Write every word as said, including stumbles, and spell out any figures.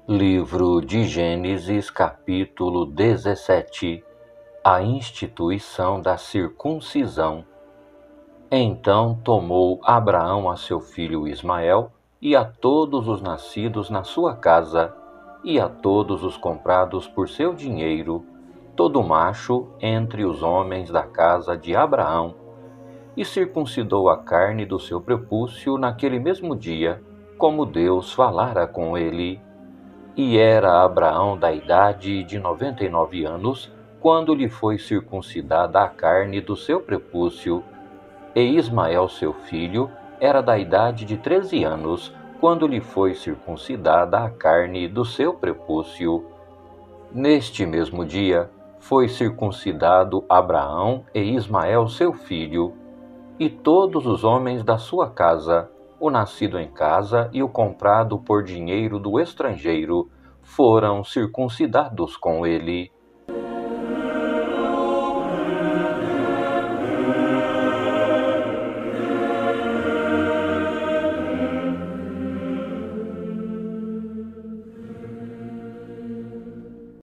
Livro de Gênesis, capítulo dezessete. A instituição da circuncisão. Então tomou Abraão a seu filho Ismael, e a todos os nascidos na sua casa, e a todos os comprados por seu dinheiro, todo macho entre os homens da casa de Abraão, e circuncidou a carne do seu prepúcio naquele mesmo dia, como Deus falara com ele. E era Abraão da idade de noventa e nove anos, quando lhe foi circuncidada a carne do seu prepúcio. E Ismael, seu filho, era da idade de treze anos, quando lhe foi circuncidada a carne do seu prepúcio. Neste mesmo dia, foi circuncidado Abraão e Ismael, seu filho, e todos os homens da sua casa, o nascido em casa e o comprado por dinheiro do estrangeiro, foram circuncidados com ele.